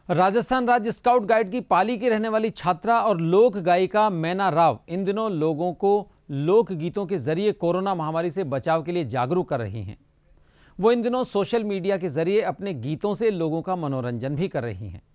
राजस्थान राज्य scout guide की पाली की रहने वाली छात्रा और लोक गायिका मैना राव इन दिनों लोगों को लोक गीतों के जरिए कोरोना महामारी से बचाव के लिए जागरूक कर रही हैं। वो इन दिनों सोशल मीडिया के जरिए अपने गीतों से लोगों का मनोरंजन भी कर रही हैं।